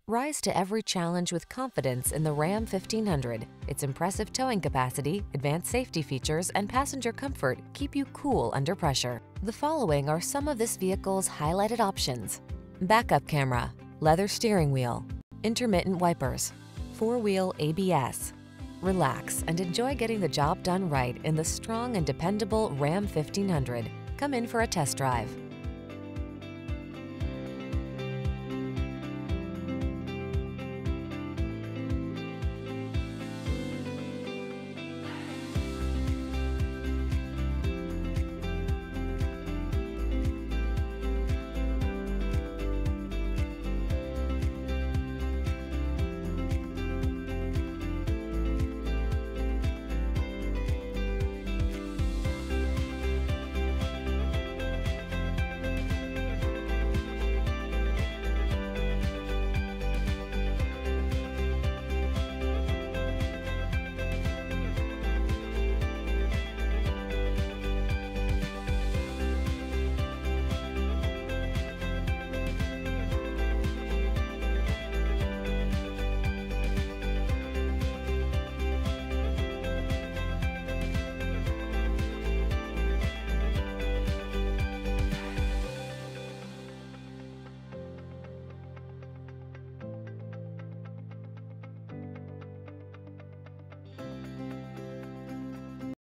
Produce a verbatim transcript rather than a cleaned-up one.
Rise to every challenge with confidence in the Ram fifteen hundred. Its impressive towing capacity, advanced safety features, and passenger comfort keep you cool under pressure. The following are some of this vehicle's highlighted options: backup camera, leather steering wheel, intermittent wipers, four-wheel A B S. Relax and enjoy getting the job done right in the strong and dependable Ram fifteen hundred. Come in for a test drive.